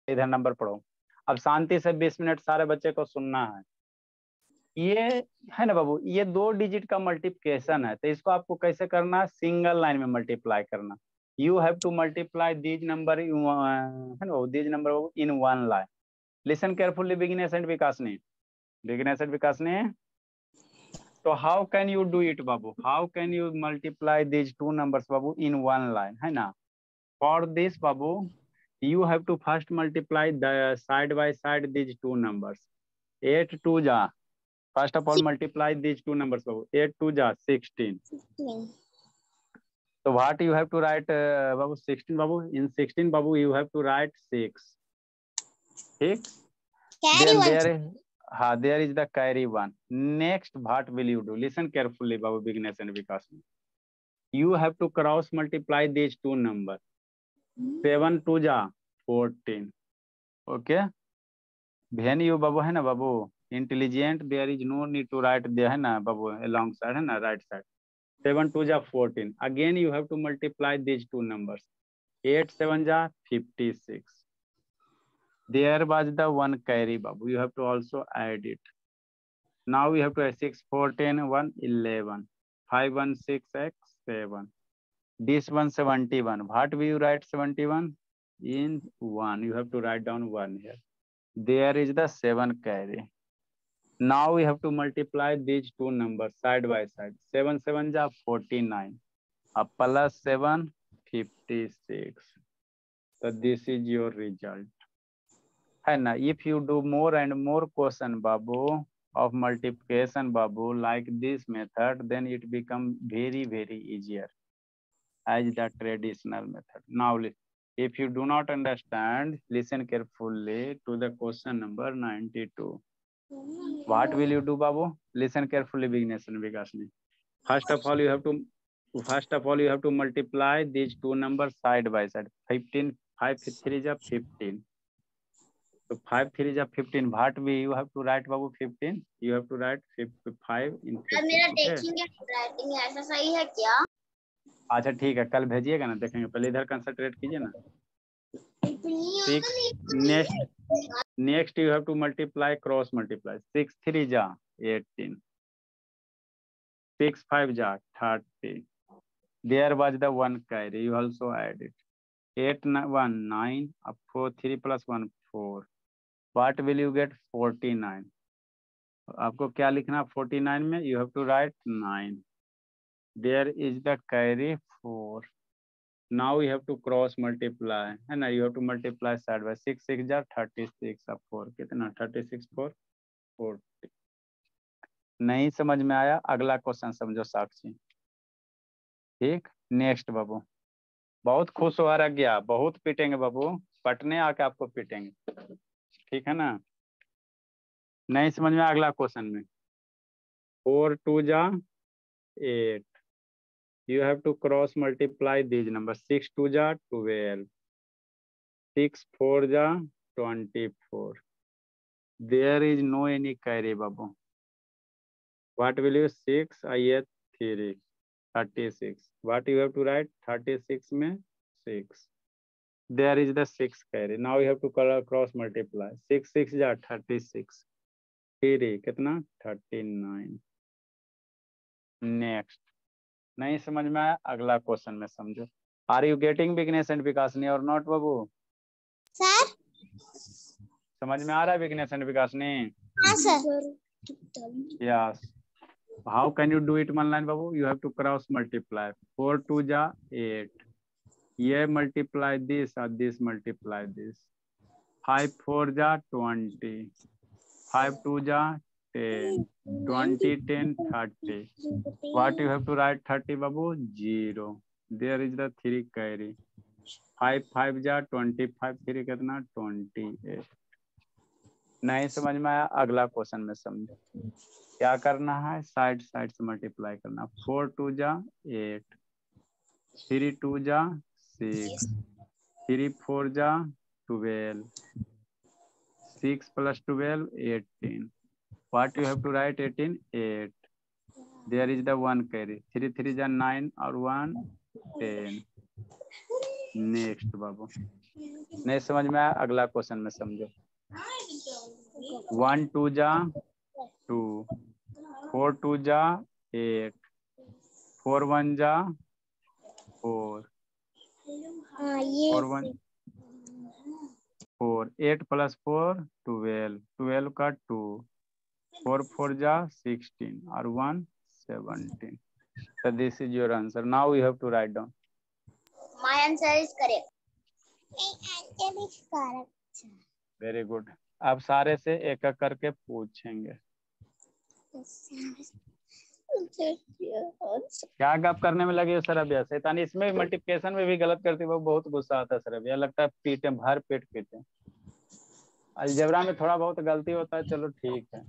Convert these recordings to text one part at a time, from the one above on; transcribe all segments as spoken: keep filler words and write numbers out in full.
इधर नंबर पढ़ो। अब शांति से बीस मिनट सारे बच्चे को सुनना है। ये है ना बाबू, ये दो डिजिट का मल्टीप्लिकेशन है, तो इसको आपको कैसे करना है, सिंगल लाइन में मल्टीप्लाई करना। You have to multiply these number है ना, these number in one line. Listen carefully beginners and विकासनी, बिगिनर्स एंड विकासनी। तो how can you do it बाबू, how can you multiply these two numbers बाबू in one line, है ना। For this बाबू you have to first multiply the side by side these two numbers. eight two ja, first of all multiply these two numbers babu. eight two ja sixteen. sixteen. So what you have to write uh, babu, sixteen babu, in sixteen babu you have to write six. ठीक, then there is ha, there is the carry one. Next what will you do, listen carefully babu, beginners and vikas. You have to cross multiply these two numbers. seven two ja fourteen. Okay, then you babu है ना बाबू intelligent, there is no need to write there है ना बाबू along side, है ना right side. Seven two जा fourteen, again you have to multiply this two numbers. Eight seven जा fifty six, there was the one carry बाबू, you have to also add it. Now you have to add six four ten one eleven, five one six X seven, this one seventy one, what will you write seventy one in one, you have to write down one here. There is the seven carry. Now we have to multiply these two numbers side by side. seven seven ja forty-nine, up plus seven fifty-six. So this is your result, है ना। If you do more and more question babu of multiplication babu like this method, then it become very very easier as the traditional method. Now listen. If you do not understand, listen carefully to the question number ninety-two. What will you do, Babu? Listen carefully, beginners and Vikasni. First of all, you have to first of all you have to multiply these two numbers side by side. fifteen, five three is fifteen. So five three is fifteen. What we you have to write, Babu? fifteen. You have to write five in fifteen. मेरा देखेंगे writing ऐसा सही है क्या? अच्छा ठीक है, कल भेजिएगा ना, देखेंगे। पहले इधर कंसंट्रेट कीजिए ना। Six, next next you have to multiply cross multiply. Six three जा एटीन, सिक्स फाइव जा thirty, there was the one carry, you also add it. Eight one nine, अब four three plus one four, what will you get forty nine. आपको क्या लिखना forty nine में, you have to write nine, there is the carry four. Now you have to cross multiply, है ना, you have to multiply side by six six जा thirty six, अब four कितना thirty six four forty। नहीं समझ में आया, अगला क्वेश्चन समझो साक्षी। ठीक, नेक्स्ट बाबू। बहुत खुश हो रहा गया, बहुत पीटेंगे बाबू, पटने आके आपको पीटेंगे, ठीक है ना। नहीं समझ में, अगला क्वेश्चन में फोर टू जा eight, you have to cross multiply these numbers। six two ja twelve, six four ja twenty-four, there is no any carry babu, what will you six I get three thirty-six, what you have to write thirty-six में six, there is the six carry। now you have to cross multiply, six six ja thirty-six, three कितना thirty-nine। next, नहीं समझ में आया, अगला question में समझो। Are you getting Vighnesh and Vikasni or not Babu? Sir समझ में आ रहा है बिगनेस एंड विकासनी? हाँ sir. Yes, how can you do it one line बाबू, you have to cross multiply. Four two जा एट, ये मल्टीप्लाई दिस और this multiply this. Five four जा ट्वेंटी, फाइव टू जा ten, twenty, ten, thirty. What you have to write thirty babu? Zero. There is the three carry. Five five जा twenty-five, three कितना twenty-eight। नहीं समझ में आया, अगला क्वेश्चन में समझो। क्या करना है, साइड साइड से मल्टीप्लाई करना। फोर टू जा एट, थ्री टू जा सिक्स, थ्री फोर जा twelve, six plus twelve eighteen, what you have to write eighteen eight, there is the one carry। three three जा nine और one ten। next बाबू नहीं समझ में आया अगला क्वेश्चन में समझो। वन टू जा टू, फोर टू जा एट, फोर वन जा four, four one four, eight plus four twelve, twelve का टू, फोर फोर जा सिक्सटीन और one seventeen. So this is your answer. Now you have to write down. My answer is correct. My answer is correct. Very good. अब सारे से एक एक करके पूछेंगे। क्या गप करने में लगे हो सर अभी? शैतानी इसमें भी मल्टीप्लिकेशन में भी गलत करती वो बहुत गुस्सा आता है सर अभी। लगता है पीटे भर पेट पीटे। अलजेब्रा में थोड़ा बहुत गलती होता है, चलो ठीक है।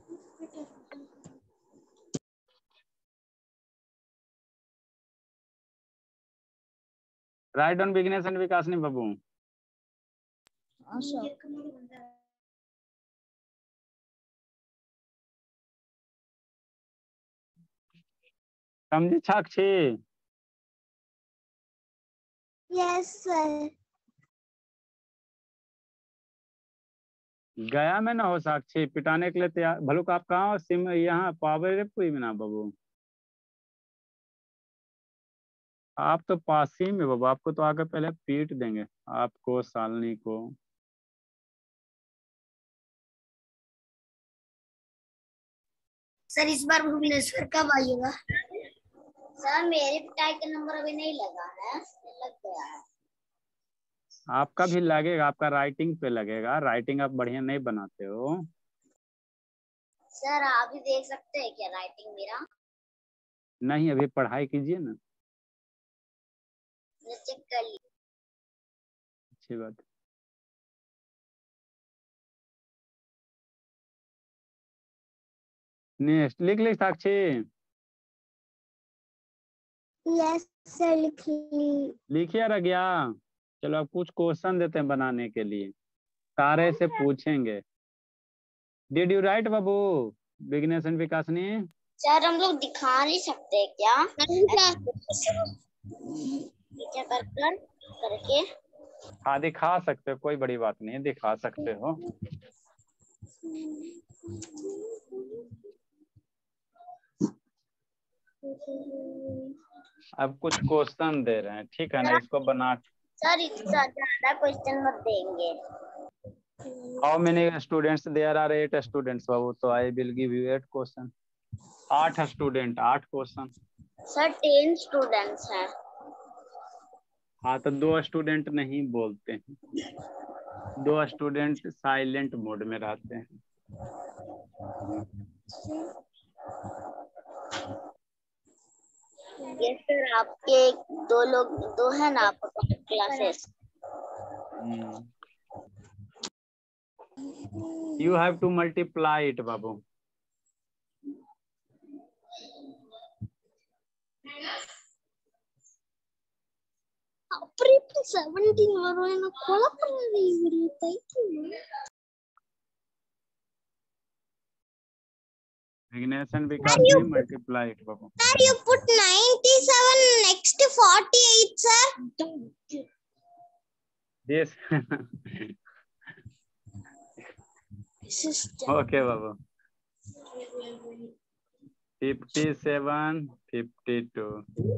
Write down Vighnesh and Vikas नहीं बाबू। समझी साक्षी? Yes sir. गया में ना हो साक्षी, पिटाने के लिए तैयार। भलू का आप कहाँ हो? सिम यहाँ पावरपुरी में ना बाबू। आप तो पास ही में बाबू, आपको तो आगे पहले पीट देंगे, आपको सालनी को। सर इस बार भुवनेश्वर कब आइएगा? सर मेरे पिटाई का नंबर अभी नहीं लगा है, लग गया है। आपका भी लगेगा, आपका राइटिंग पे लगेगा। राइटिंग आप बढ़िया नहीं बनाते हो। सर आप भी देख सकते हैं क्या राइटिंग मेरा? नहीं, अभी पढ़ाई कीजिए ना। चेक कर लीजिए। अच्छी बात। नेक्स्ट लिख ली साक्षी? यस सर लिख ली। लिखिए रह गया। चलो अब कुछ क्वेश्चन देते हैं बनाने के लिए, सारे से पूछेंगे। डिड यू राइट बाबू बिगनेस एंड विकास ने? सर हम लोग दिखा नहीं सकते क्या? क्या कर कर करके हाँ दिखा सकते हो, कोई बड़ी बात नहीं है, दिखा सकते हो। अब कुछ क्वेश्चन दे रहे हैं, ठीक है ना? इसको बना। सर इसका ज्यादा क्वेश्चन मत देंगे। How many students? There are eight students बाबू, तो I will give you eight question. आठ स्टूडेंट, आठ क्वेश्चन। सर टेन स्टूडेंट्स हैं। हाँ तो दो स्टूडेंट नहीं बोलते हैं, दो स्टूडेंट साइलेंट मोड में रहते हैं। ये सर आपके दो लोग दो है ना आपका classes? You have to multiply it बाबू। seventeen வரும் எனக்கு குழப்பறாதே இவரு பைத்தியம். Ignition and Vikas ne multiply it Babu. Sir you put ninety-seven next forty-eight sir. Yes. Okay Babu. fifty-seven, fifty-two.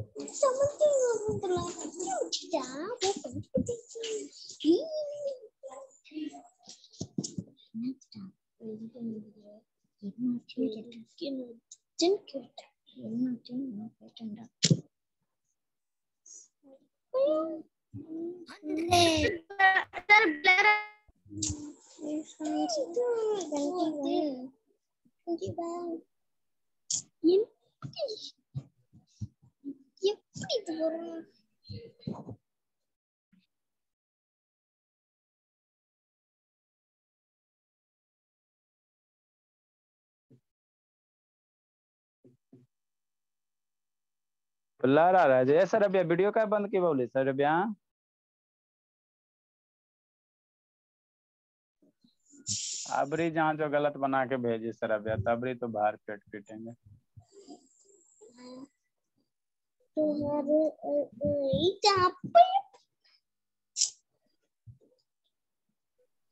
ला रहा है जय सर अभी वीडियो का बंद की बोली सर अभी। अबरी जहाँ जो गलत बना के भेजी सर अभी, तबरी तो बाहर पेट पीटेंगे।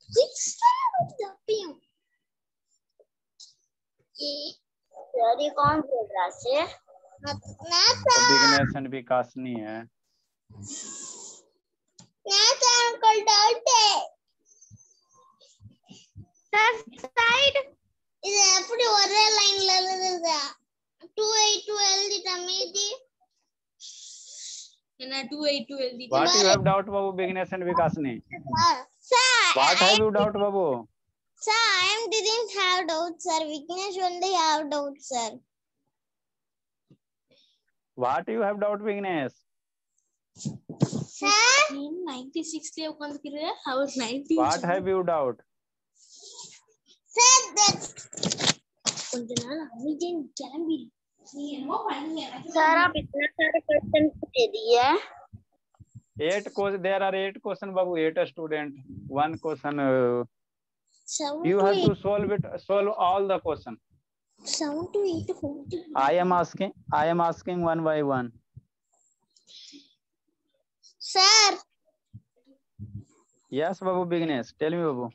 ये कौन बोल रहा है? तो विघ्नेश एंड विकासनी है। अंकल डाउट है सर साइड இது எப்படி ஒரே லைன்ல எழுதுறதா two eight two எழுதிட்டா மீதி என்ன two eight two எழுதிட்டா What you have doubt babu Vignesh and Vikasni? sir What have you doubt babu? Sir, I am didn't have doubt sir. Vignesh only have doubt sir. What you have doubt Vignesh? Sir ninety-six ले उकंद किरे I was ninety. What have you doubt? Sir that கொஞ்ச நாள் அமைதியா கிளம்பி நீ என்னமோ பண்ணீங்க sir आप इतना सारे क्वेश्चन दे दिए Eight question there are eight question babu eight student one question uh, seven you to have eight. to solve it solve all the question. seven to eight forty. I am asking I am asking one by one. Sir Yes babu Vignesh tell me babu.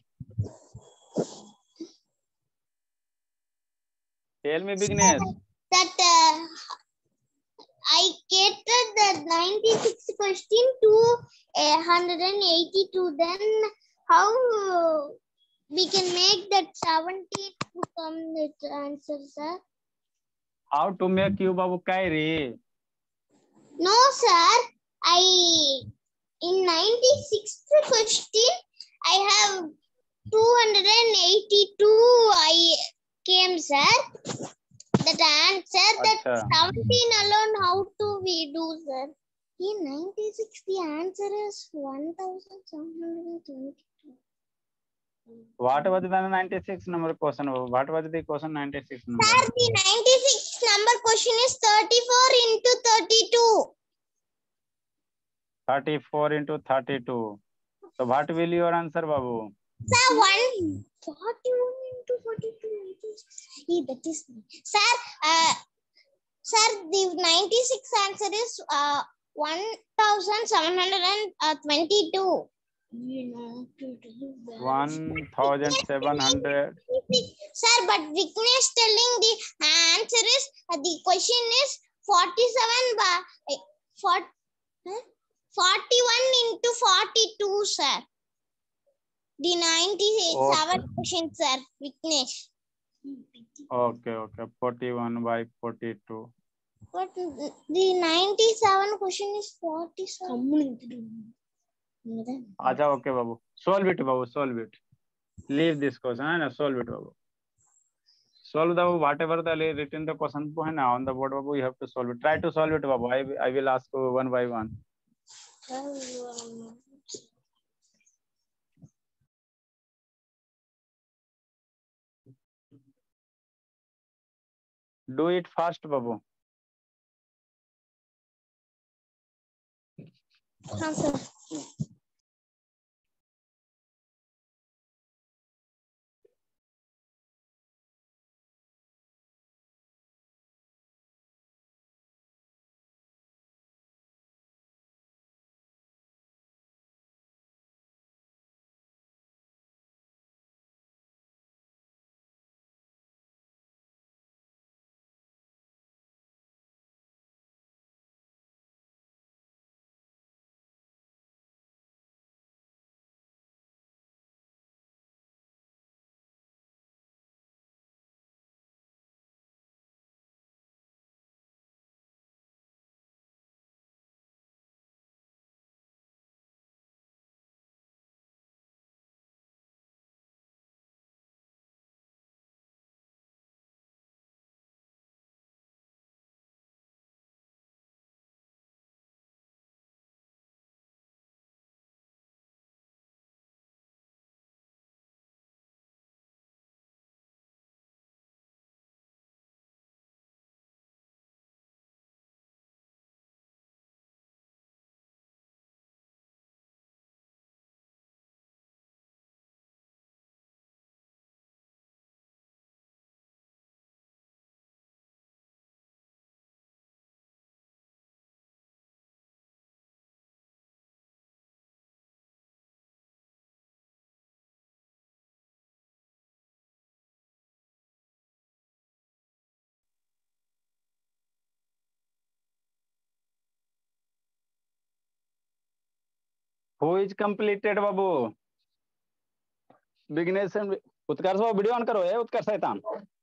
Tell me Vignesh. That uh, I catered the ninety-six question to one hundred eighty-two. Then how we can make that seventy to come with answer, sir? How to make you babu carry? No, sir. I in ninety-sixth question I have two hundred eighty-two. I came, sir. That answer that Achha. seventeen alone. How to we do, sir? In ninety-six, the answer is one thousand seven hundred twenty-two. What was the ninety-six number question? What was the question ninety-six number? Sir, the ninety-six number question is thirty-four into thirty-two. thirty-four into thirty-two. So what will your answer babu? Sir, one forty-one into forty-two. Yeah, that is sir. Uh, sir, the ninety-six answer is uh one thousand seven hundred twenty-two. You know, one thousand seven hundred. Sir, but Vignesh telling the answer is uh, the question is forty-seven by uh, for, huh? forty-one into forty-two, sir. The ninety-seven Okay. question, sir. Vignesh. Okay, okay. forty-one by forty-two. But the ninety-seven question is forty-seven. Acha, okay, babu. Solve it, babu. Solve it. Leave this question and solve it, babu. Solve the whatever the written the question on the board, babu. You have to solve it. Try to solve it, babu. I I will ask you one by one. Do it fast, babu. हाँ sir who is completed बाबू? विघ्नेश उत्कर्ष वो video on करो है उत्कर्ष शैतान।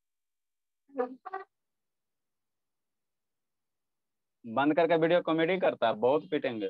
बंद करके video comedy करता है, बहुत पिटेंगे।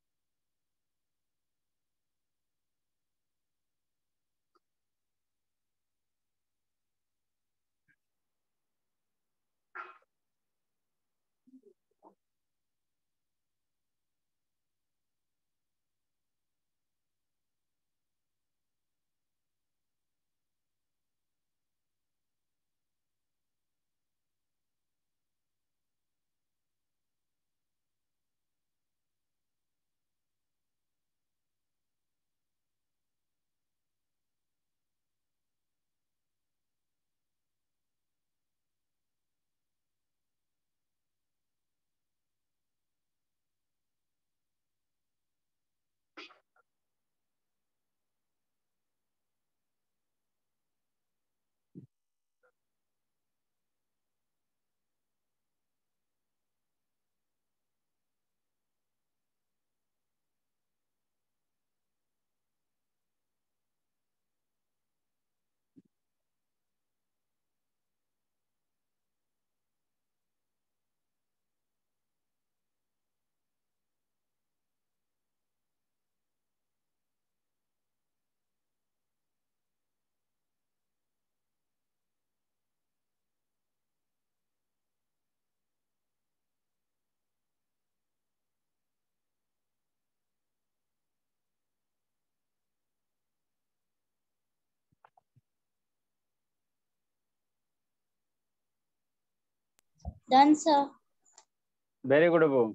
Done, sir. वेरी गुड बाबू।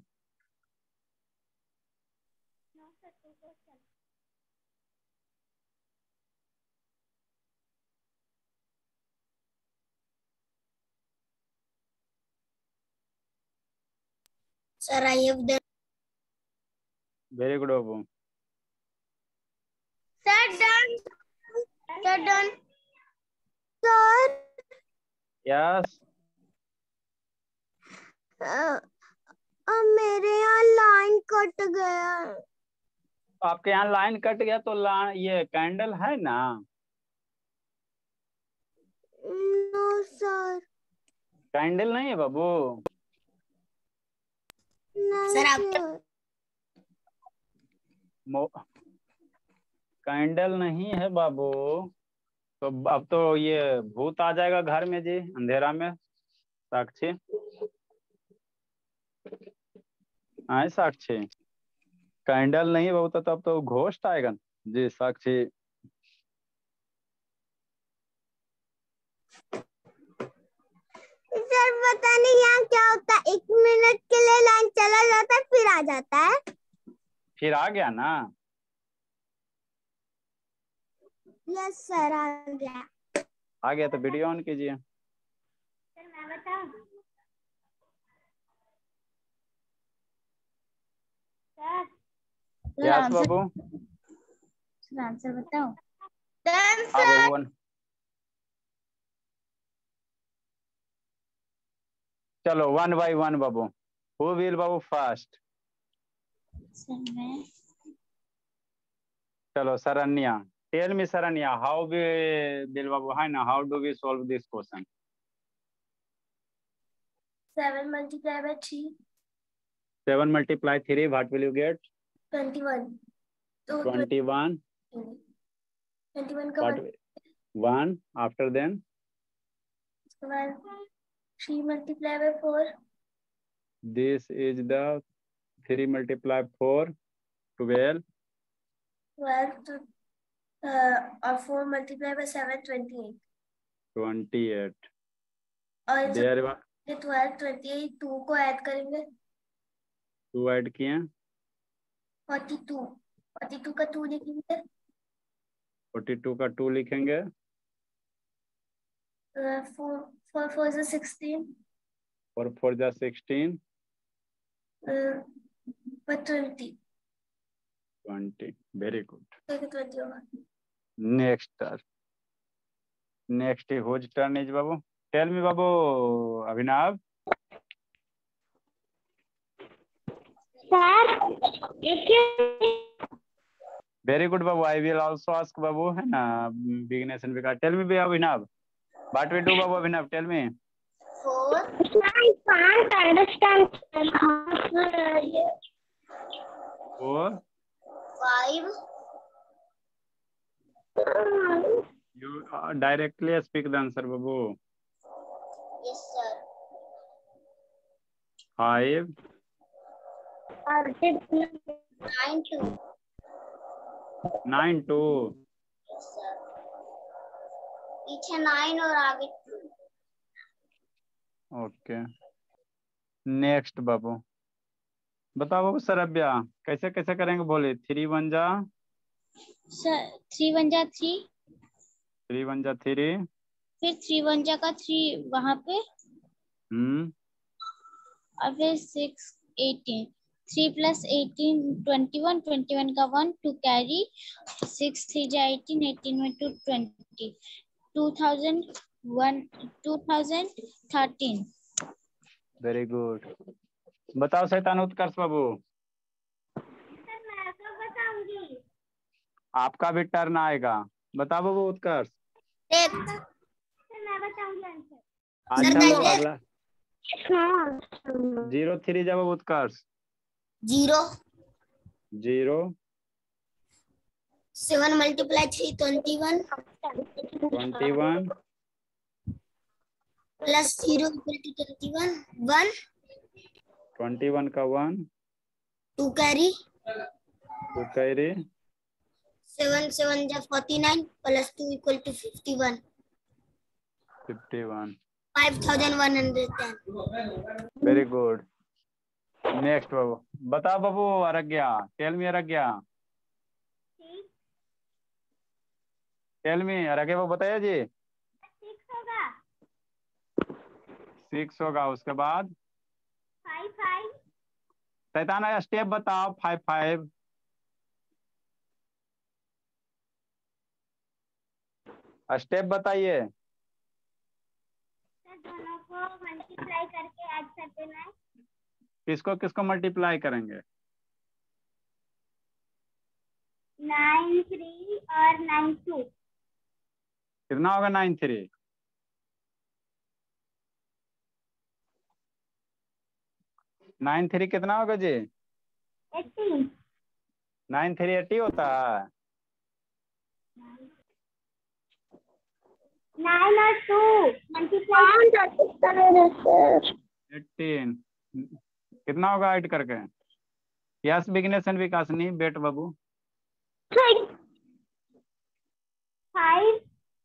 Sir, I have done. Very good बाबू। Sir, done. Sir, done. Sir, yes uh, uh, मेरे यहाँ लाइन कट गया। आपके यहाँ लाइन कट गया तो ला ये कैंडल है ना? No sir. कैंडल नहीं है बाबू? सर आप कैंडल नहीं है बाबू तो अब तो ये भूत आ जाएगा घर में जी अंधेरा में। साक्षी आए साक्षी, कैंडल नहीं बाबू तो तब तो घोस्ट आएगा जी साक्षी। सर पता नहीं यहाँ क्या होता है, एक मिनट के लिए लाइन चला जाता है फिर आ जाता है। फिर आ गया ना? यस सर आ गया। आ गया तो वीडियो ऑन कीजिए। सर मैं बताऊं? सर यस बाबू। सर आंसर बताओ। हाँ बाबू। चलो वन बाय वन बाबू। हु विल बाबू फास्ट? सर मैं। चलो Sharanya, tell me Sharanya, how we will बाबू है ना, how do we solve this question? Seven multiplied by three. Seven multiply three, what will you get? Twenty-one. So Twenty-one. Twenty-one. What? One after then? One. Three multiplied by four. This is the three multiply four. Twelve. Twelve. To, uh, or four multiplied by seven. Twenty-eight. Twenty-eight. और There ये twelve, twenty-eight, two को add करेंगे। two add किए। forty-two. forty-two का two लिखेंगे। forty-two का two लिखेंगे। Uh, four, four, four is sixteen. Four four is sixteen. Uh, but twenty. Twenty. Very good. Okay, twenty होगा। Next turn. Next whose turn is बाबू? Tell me बाबू Abhinav. Sir very good बाबू, I will also ask बाबू, है ना, Vighnesh and Vikas. Tell me बे Abhinav, what we do बाबू, Abhinav tell me. Four. I can't understand. Four, Five. you directly speak the answer बाबू। Yes, sir. Five, Nine two. Nine two, Yes, sir. पीछे nine और आगे two. Okay. Next बाबू, बताओ बाबू सरब्या, कैसे कैसे करेंगे, बोले। थ्री वन जा सर थ्री वन जा थ्री, थ्री वन जा थ्री, फिर थ्री वन जा का थ्री वहां पे, हम्म, और फिर six eighteen, three plus eighteen twenty one, twenty one का one two carry, six three जा एटीन, एटीन में two twenty, two thousand one, two thousand thirteen. Very good. बताओ शैतान उत्कर्ष बाबू। सर मैं तो बताऊंगी। आपका भी टर्न आएगा, बताओ बाबू उत्कर्ष। एक सर मैं बताऊंगी आंसर। अच्छा सर, वो मैं- अगला जीरो थ्री जब Utkarsh, zero zero seven multiply three twenty one twenty one plus zero equal to twenty one one twenty one का one two carry two carry seven seven जा forty nine plus two equal to fifty one fifty one. Five thousand one hundred ten. Very good. Next बाबू, बताओ बाबू अरज्ञा, tell me अरज्ञा, tell me अरज्ञा बाबू, बताइए जी। Six होगा। Six होगा, उसके बाद five five शैतान आया स्टेप बताओ। फाइव फाइव स्टेप बताइए। दोनों को मल्टीप्लाई करके ऐड कर देना है। किसको किसको मल्टीप्लाई करेंगे? नाइन थ्री और नाइन टू कितना होगा? नाइन थ्री नाइन थ्री कितना होगा जी? एटीन। नाइन थ्री एटी होता है। नाइन और टू मल्टीप्लाई एटीन कितना होगा ऐड करके? यस बिगनेस एंड विकास नहीं बेट बाबू। फाइव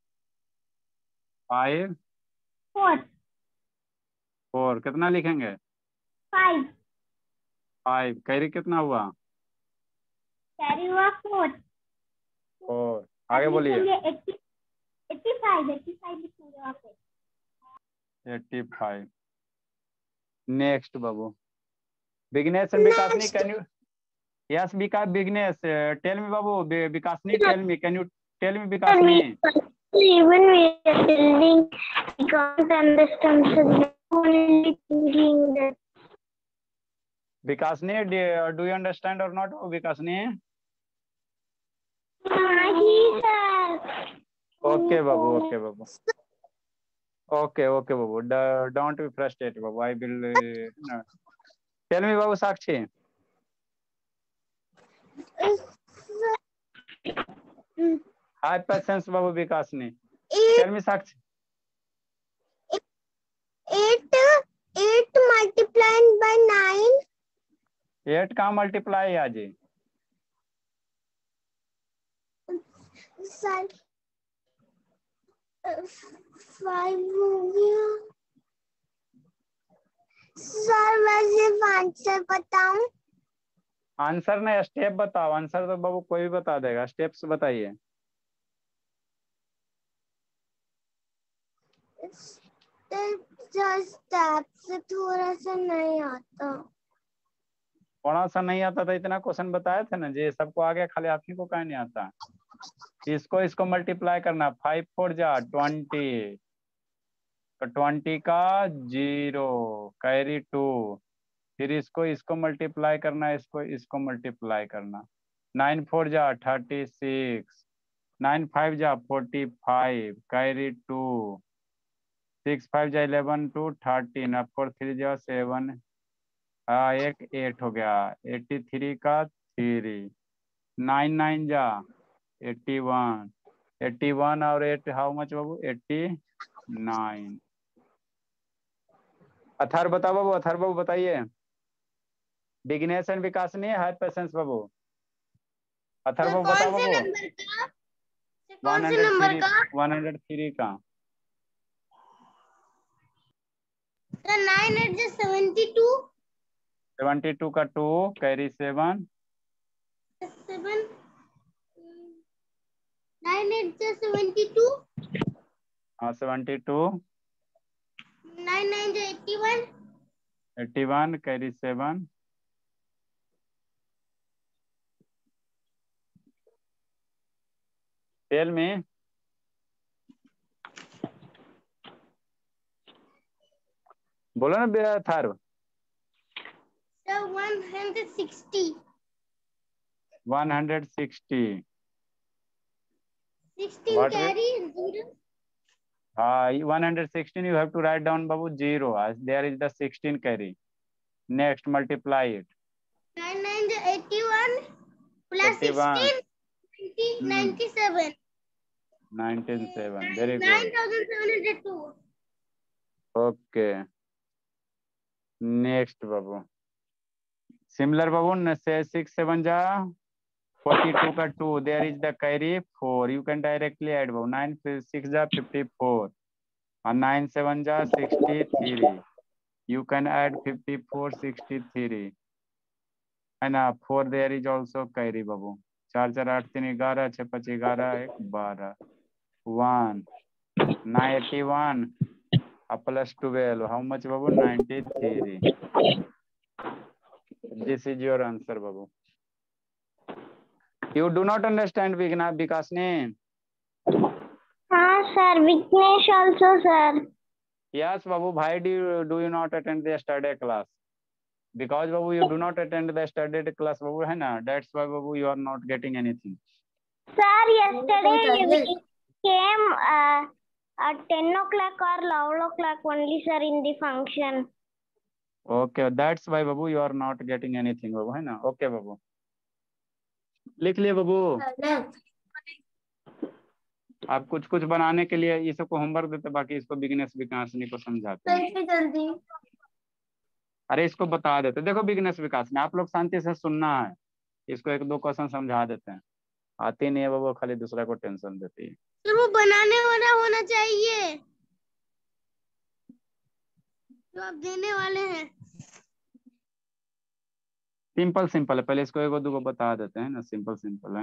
फाइव फोर फोर कितना लिखेंगे? फाइव फाइव कैरी कितना हुआ? कैरी हुआ फोर। फोर आगे बोलिए। Eighty eighty five eighty five लिखेंगे वहाँ पे। Eighty five. नेक्स्ट बाबू बिगनेस एंड विकास नहीं can you yes Vikas Vighnesh tell me बाबू विकास नहीं tell me can you tell me Vikas नहीं Even we are building, we can't understand. So only thinking that. Vikas नहीं do you understand or not Vikas नहीं? Okay बाबू okay बाबू okay okay बाबू don't be frustrated बाबू I will tell me बाबू Sakshi high patience बाबू विकास नहीं tell me Sakshi Eight eight multiplied by nine. Eight का मल्टीप्लाई है जी Five five हो गया। सर मैं सिर्फ आंसर बताऊं? आंसर नहीं स्टेप बताओ। आंसर तो बाबू कोई भी बता देगा, स्टेप्स बताइए। स्टेप से थोड़ा सा नहीं आता। थोड़ा सा नहीं आता था, इतना क्वेश्चन बताए थे ना जी, सबको आ गया, खाली आप ही को कहीं नहीं आता। इसको इसको मल्टीप्लाई करना, फाइव फोर जा ट्वेंटी, तो ट्वेंटी का जीरो कैरी टू, फिर इसको इसको मल्टीप्लाई करना, इसको इसको मल्टीप्लाई करना, नाइन फोर जा थर्टी सिक्स, नाइन फाइव जा forty five, carry two, six five जा इलेवन टू थर्टीन, अब फोर थ्री जा सेवन, हाँ एक एट हो गया, एट्टी थ्री का थ्री, नाइन नाइन जा एट्टी वन, एट्टी वन और एट हाउ मच बाबू, एट्टी नाइन। अथर बताओ बाबू, अथर बाबू बताइए। बिगनेस एंड विकास नहीं है, पेशेंस बाबू। अथर बाबू बताओ बाबू। One hundred three, one hundred three का nine eight seventy two, seventy two का two, carry seven, seven, nine eight seventy two, हाँ seventy two, nine nine eighty one, eighty one, carry seven, tell में बोलो ना थार। One hundred sixty, one hundred sixty, sixteen What will- carry zero. Uh, one hundred sixteen you have to write down babu zero as there is the sixteen carry. Next multiply it. nine nine eighty-one plus eighty-one. sixteen, ninety, Hmm. ninety-seven. nineteen seven. Very nine good. thousand seven hundred two. Okay. Next babu. Similar babu, say six seven ja forty-two ka two. There is the carry four. You can directly add babu. nine six ja fifty-four. And nine seven ja sixty-three. You can add fifty-four, sixty-three. And uh, four there is also carry babu. चार चार आठ तीन ग्यारह, छः पच्चीस ग्यारह, एक बारह, one, ninety one, plus twelve. How much babu? ninety-three. This is your answer babu. You do not understand Vigna Vikasni? हाँ sir, Vighnesh also sir. Yes babu. Why do you do you not attend the study class? Because babu you do not attend the study class babu, है ना? That's why babu you are not getting anything. Sir, yesterday we came uh, at ten o'clock or eleven o'clock only sir in the function. Okay, that's why babu you are not getting anything babu, है ना? Okay babu. लिख लिए बाबू। आप कुछ कुछ बनाने के लिए ये सबको होमवर्क देते, बाकी इसको बिजनेस विकासनी को समझाते हैं। जल्दी अरे इसको बता देते, देखो बिजनेस विकासनी आप लोग शांति से सुनना है, इसको एक दो क्वेश्चन समझा देते हैं। आती नहीं है बाबू, खाली दूसरा को टेंशन देती है। तो वो बनाने वाला होना चाहिए जो आप देने वाले हैं। सिंपल सिंपल है, पहले इसको एक दो को बता देते हैं ना, सिंपल सिंपल है।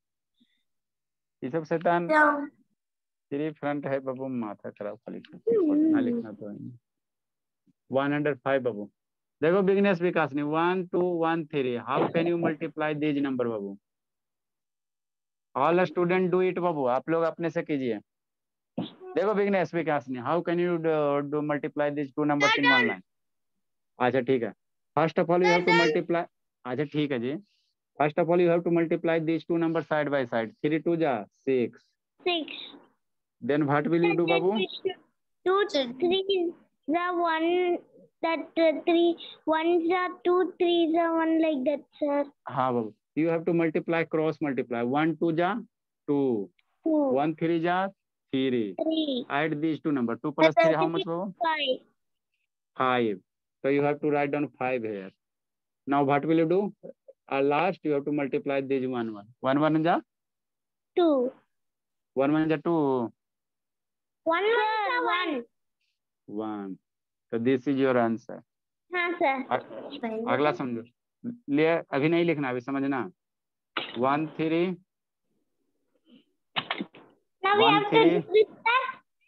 ये सब शैतान थ्री फ्रंट है बाबू, माथा खराब खाली ना लिखना तो है। वन हंड्रेड फाइव बाबू देखो बिजनेस विकास नहीं, one two one three, how can you multiply these number बाबू? ऑल स्टूडेंट डू इट बाबू, आप लोग अपने से कीजिए। देखो बिजनेस विकास नहीं, how can you do multiply these two numbers in one line? अच्छा ठीक है, first of all you have to multiply. अच्छा ठीक है जी, first of all you have to multiply these two number side by side. Three two जा six, Six. Then what will you do बाबू? Two, three, the one, that uh, three, one the two, three the one, like that sir. हाँ बाबू, you have to multiply, cross multiply. One two जा two, Two, one three जा three. three, Add these two number. Two plus three, how much Babu? five. Five. So you have to write down five here. Now what will you do? At last you have to multiply these one one. One one जा Two. one one जा two. One sir, one. One. So this is your answer. हाँ sir. अ- अगला समझो, ले अभी नहीं लिखना, अभी समझना। One three. Now we One have to three. do this sir.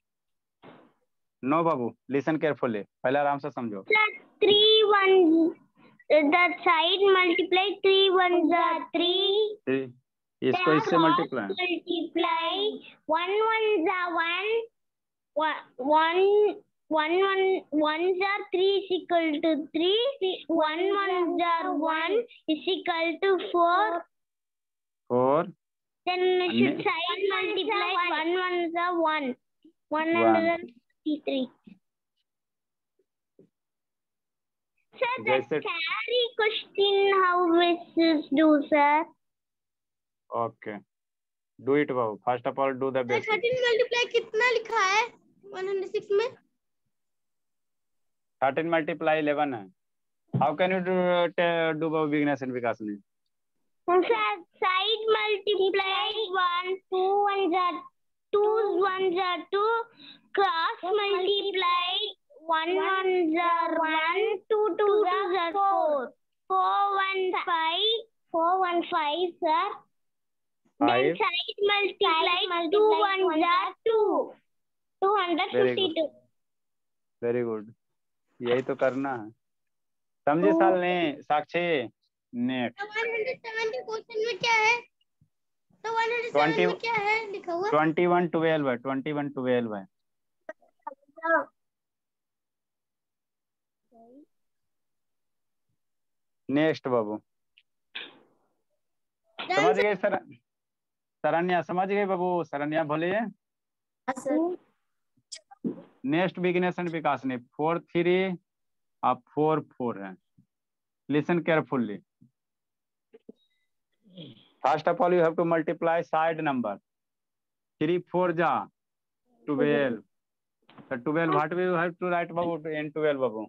No Babu, listen carefully. पहले आराम से समझो। Sir, three ones. That side multiply three ones are three. Three. इसको इससे multiply. Multiply one ones are one. One one one one ones are three is equal to three. One ones are one is equal to four. Four Then अन्य- should side multiply one ones are one. One hundred fifty-three. Sir, the जैसे carry question how we should do, sir? Okay do it बाबू first of all do the basic thirteen multiply कितना लिखा है one hundred six में? Thirteen multiply eleven है how can you do do बाबू Vighnesh and Vikas ने Sir, side multiply one, two ones are two, ones are two. Cross multiply one ones are one, two twos are four. Four one five, four one five, sir. Then five side multiply two ones are two. Two hundred fifty-two. Very good यही तो करना है समझे साल ने Sakshi next one hundred seventy question में क्या है? तो वन हंड्रेड ट्वेंटी सेवन में क्या है लिखा हुआ? ट्वेंटी वन ट्वेल्व है ट्वेंटी वन ट्वेल्व है नेक्स्ट बाबू समझ गए सर शरण्या समझ गए बाबू शरण्या बोलिए नेक्स्ट बिगनेस एंड विकास ने फोर थ्री अब फोर फोर है listen carefully first of all you have to multiply side number three four जा ट्वेल्व तो twelve what we have to write बाबू इन ट्वेल्व बाबू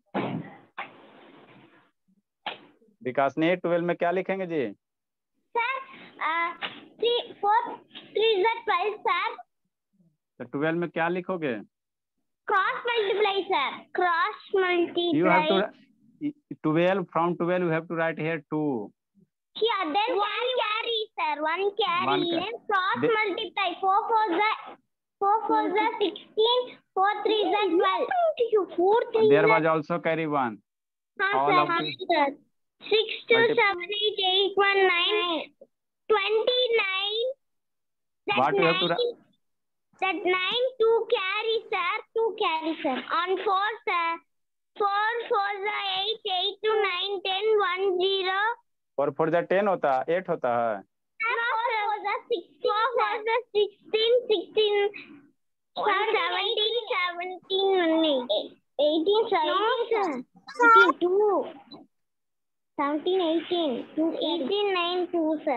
विकास ने ट्वेल्व में क्या लिखेंगे जी Sir, uh, three, four, three is at twelve, sir. तो ट्वेल्व में क्या लिखोगे Cross multiply, sir. Cross multiply. you have to twelve from twelve you have to write here two Here, then one carry, sir. One carry. One ca- Then cross The- multiply. Four four is four four is sixteen. Four three is twelve. Four three. there was also carry one Huh, all sir. of Huh, this- sir. Six two Multiply. seven eight eight one nine. Twenty nine. That What you have to nine. That nine two carry, sir. Two carry, sir. On four, sir. Four four is eight. Eight to nine ten one zero. और four जा ten होता है eight होता है Four four is sixteen. Four four is sixteen. Sixteen. Sir, seventeen. Seventeen. Eighteen. Seventeen. Eighteen two. Seventeen, eighteen. Two, eighteen, nine, two, sir.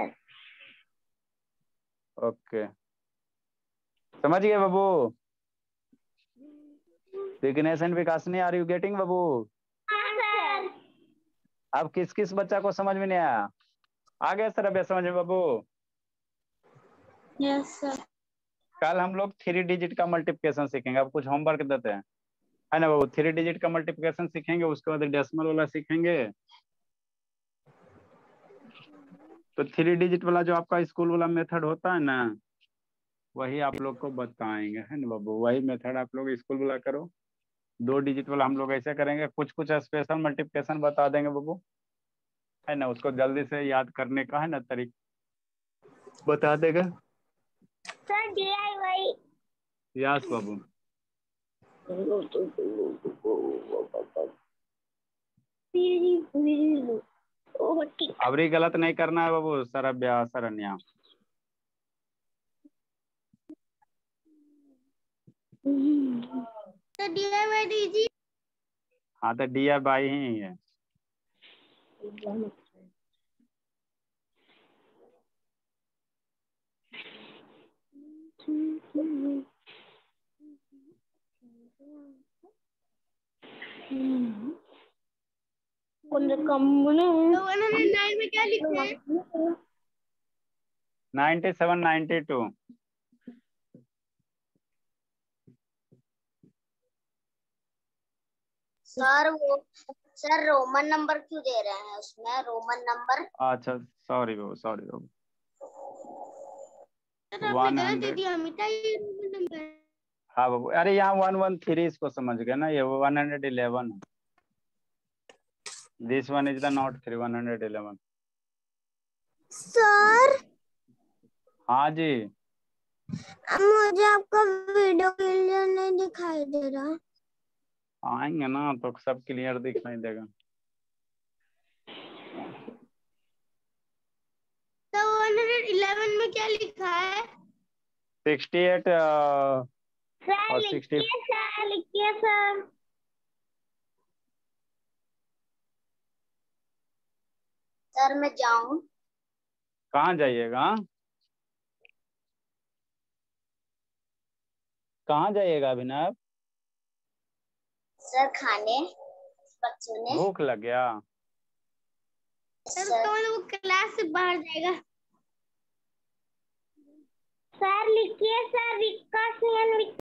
Okay समझ गए बाबू Vighnesh and Vikas ने are you getting बाबू हाँ, sir. अब किस किस बच्चा को समझ में नहीं आया आ गया सर अब समझ में बाबू Yes, sir. कल हम लोग थ्री डिजिट का मल्टीप्लिकेशन सीखेंगे अब कुछ होमवर्क देते हैं है ना बाबू थ्री डिजिट का मल्टीप्लिकेशन सीखेंगे उसके बाद डेसिमल वाला सीखेंगे तो थ्री डिजिट वाला जो आपका स्कूल वाला मेथड होता है ना वही आप लोग को बताएंगे है ना बाबू वही मेथड आप लोग स्कूल वाला करो दो डिजिट वाला हम लोग ऐसे करेंगे कुछ कुछ स्पेशल मल्टीप्लिकेशन बता देंगे बाबू है ना उसको जल्दी से याद करने का है ना तरीका बता देगा Sir, D I Y. Yes बाबू Okay. अबरी गलत नहीं करना है बाबू सरब्या शरण्या तो डी आई वाई दीजिए। हाँ तो डी आई बाई ही है కొంచెం కమ్మును तो वन हंड्रेड नाइन में क्या लिखे हैं? Ninety seven ninety two sir वो सर रोमन नंबर क्यों दे रहे हैं उसमें रोमन नंबर? अच्छा सॉरी बाबू सॉरी बाबू सर One आपने गलत दे hundred. दिया मिटाइए रोमन नंबर। हाँ बाबू अरे यहाँ वन वन थ्री इसको समझ गए ना ये one hundred eleven this one is the not three one hundred eleven sir हाँ जी मुझे आपका वीडियो क्लियर नहीं दिखाई दे रहा। आएंगे ना तो सब क्लियर दिखाई देगा तो वन हंड्रेड इलेवन में क्या लिखा है? सिक्सटी एट सर और सिक्सटी लिखिए सर, लिखिए सर। सर मैं जाऊं? कहाँ जाइएगा? कहाँ जाइएगा अभिनव? सर खाने, बच्चों ने। भूख लग गया? सर तो वो क्लास से बाहर जाएगा। सर लिखिए सर, विकास